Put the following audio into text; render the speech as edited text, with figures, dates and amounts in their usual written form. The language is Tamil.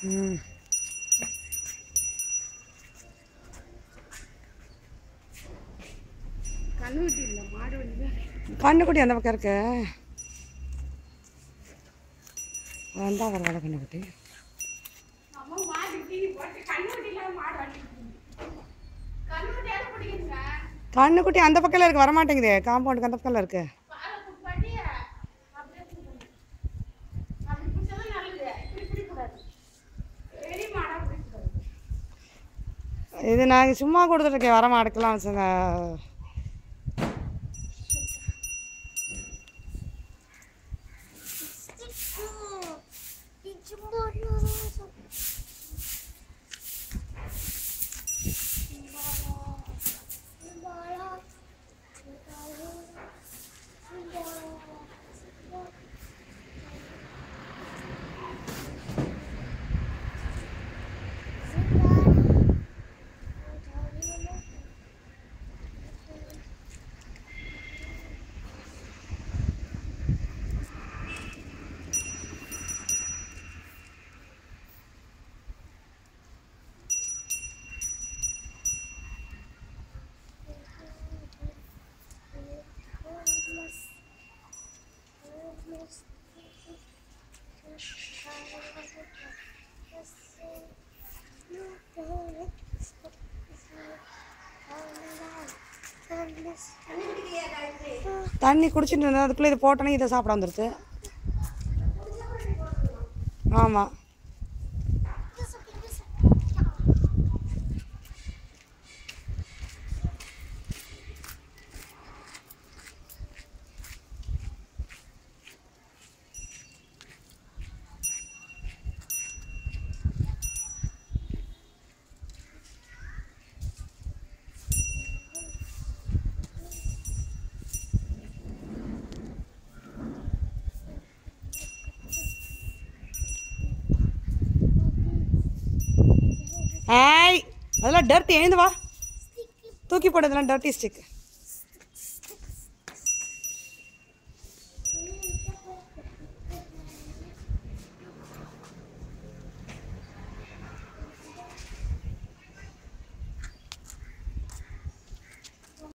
கண்ணுக்குட்டி அந்த பக்கம் இருக்கு. வந்தா பரவாயில்ல. கண்ணுக்குட்டி கண்ணுக்குட்டி அந்த பக்கத்தில் இருக்கு, வரமாட்டேங்குது. காம்பவுண்டுக்கு அந்த பக்கத்தில் இருக்கு. இது நாங்கள் சும்மா கொடுத்துட்ருக்கேன், வர மாடுக்கலாம் வச்சுங்க. தண்ணி குடிச்சிட்டு இருந்தேன், அதுக்குள்ளே இதை போட்டோன்னே இதை சாப்பிட வந்துடுச்சு. ஆமாம். ஏய், அதெல்லாம் டர்ட்டி. எழுந்து வா, தூக்கி போடுறதுலாம் டர்ட்டி ஸ்டிக்.